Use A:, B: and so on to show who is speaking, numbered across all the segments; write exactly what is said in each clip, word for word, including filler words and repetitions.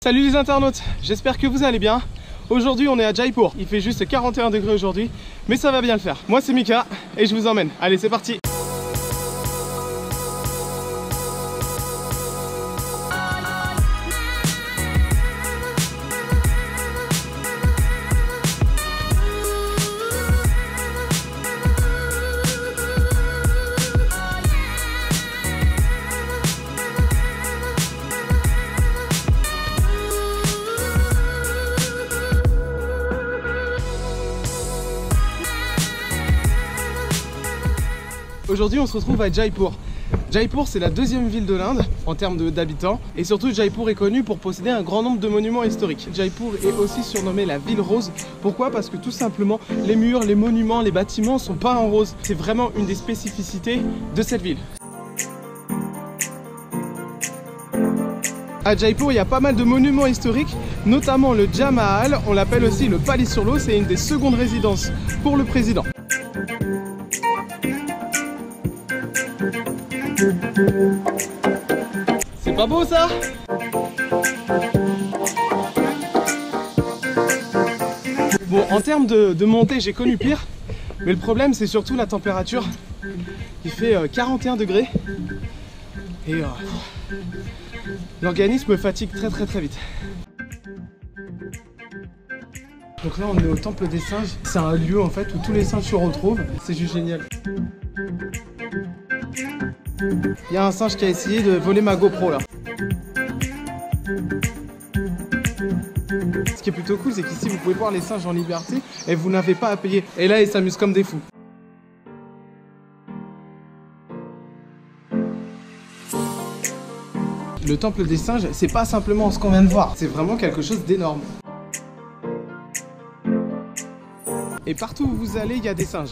A: Salut les internautes, j'espère que vous allez bien. Aujourd'hui on est à Jaipur, il fait juste quarante et un degrés aujourd'hui, mais ça va bien le faire. Moi c'est Mika et je vous emmène, allez c'est parti. Aujourd'hui on se retrouve à Jaipur. Jaipur c'est la deuxième ville de l'Inde en termes d'habitants et surtout Jaipur est connu pour posséder un grand nombre de monuments historiques. Jaipur est aussi surnommée la ville rose. Pourquoi? Parce que tout simplement les murs, les monuments, les bâtiments sont peints en rose. C'est vraiment une des spécificités de cette ville. À Jaipur, il y a pas mal de monuments historiques, notamment le Jai Mahal, on l'appelle aussi le Palace sur l'eau, c'est une des secondes résidences pour le président. C'est pas beau ça? Bon, en termes de, de montée, j'ai connu pire, mais le problème c'est surtout la température. Il fait euh, quarante et un degrés et euh, l'organisme fatigue très très très vite. Donc là on est au temple des singes, c'est un lieu en fait où tous les singes se retrouvent, c'est juste génial. Il y a un singe qui a essayé de voler ma GoPro là. Ce qui est plutôt cool c'est qu'ici vous pouvez voir les singes en liberté et vous n'avez pas à payer. Et là ils s'amusent comme des fous. Le temple des singes, c'est pas simplement ce qu'on vient de voir, c'est vraiment quelque chose d'énorme. Et partout où vous allez, il y a des singes.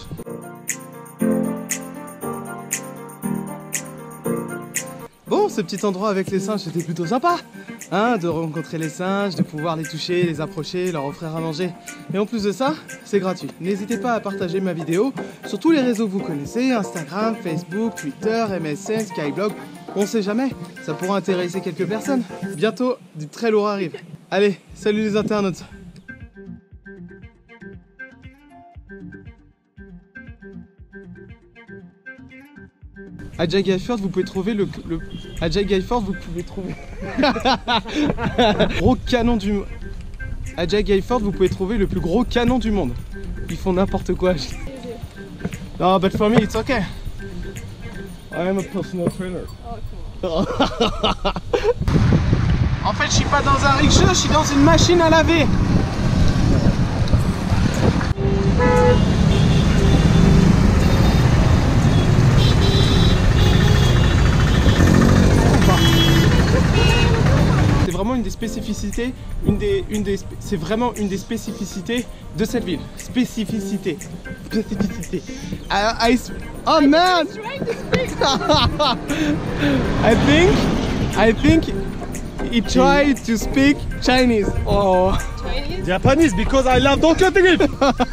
A: Bon, ce petit endroit avec les singes, c'était plutôt sympa, hein, de rencontrer les singes, de pouvoir les toucher, les approcher, leur offrir à manger. Et en plus de ça, c'est gratuit. N'hésitez pas à partager ma vidéo sur tous les réseaux que vous connaissez, Instagram, Facebook, Twitter, M S N, Skyblog. On sait jamais, ça pourra intéresser quelques personnes. Bientôt, du très lourd arrive. Allez, salut les internautes. À Jaipur, vous pouvez trouver le, le... à Jaipur, vous pouvez trouver gros canon du à Jaipur, vous pouvez trouver le plus gros canon du monde. Ils font n'importe quoi. Non, but for me it's okay. I am a personal trainer. Oh, cool. En fait, je suis pas dans un rickshaw, je suis dans une machine à laver. Une des spécificités, une des, une des, c'est vraiment une des spécificités de cette ville. Spécificité, spécificité. I, I, oh man! I think, I think he tried to speak Chinese. Oh.
B: Chinese? Japanese because I love Tokyo Drift.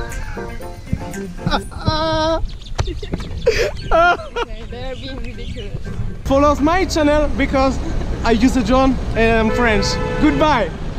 C: Okay, they're being ridiculous.
A: Follow my channel because I use a drone and I'm French. Goodbye.